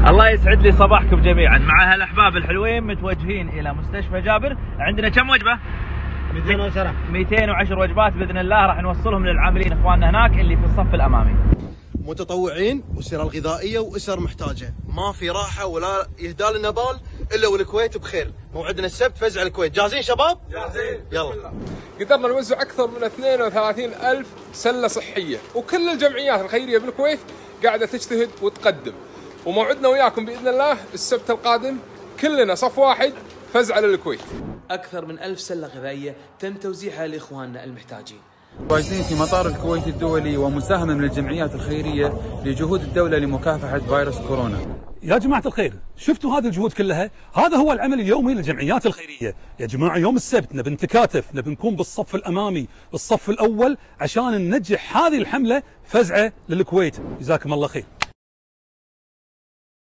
الله يسعد لي صباحكم جميعا. مع هالاحباب الحلوين متوجهين الى مستشفى جابر. عندنا كم وجبه؟ 210 وجبات باذن الله راح نوصلهم للعاملين اخواننا هناك اللي في الصف الامامي. متطوعين والسيره الغذائيه واسر محتاجه، ما في راحه ولا يهدى لنا بال الا والكويت بخير. موعدنا السبت فزع الكويت. جاهزين شباب؟ جاهزين. يلا. قدرنا نوزع اكثر من 32,000 سله صحيه، وكل الجمعيات الخيريه بالكويت قاعده تجتهد وتقدم. وموعدنا وياكم باذن الله السبت القادم كلنا صف واحد فزعه للكويت. اكثر من 1000 سله غذائيه تم توزيعها لاخواننا المحتاجين. واجدين في مطار الكويت الدولي ومساهمة من الجمعيات الخيرية لجهود الدولة لمكافحة فيروس كورونا. يا جماعة الخير، شفتوا هذه الجهود كلها؟ هذا هو العمل اليومي للجمعيات الخيرية. يا جماعة يوم السبت نبي نتكاتف، نبي نكون بالصف الأمامي، بالصف الأول عشان ننجح هذه الحملة فزعة للكويت. جزاكم الله خير.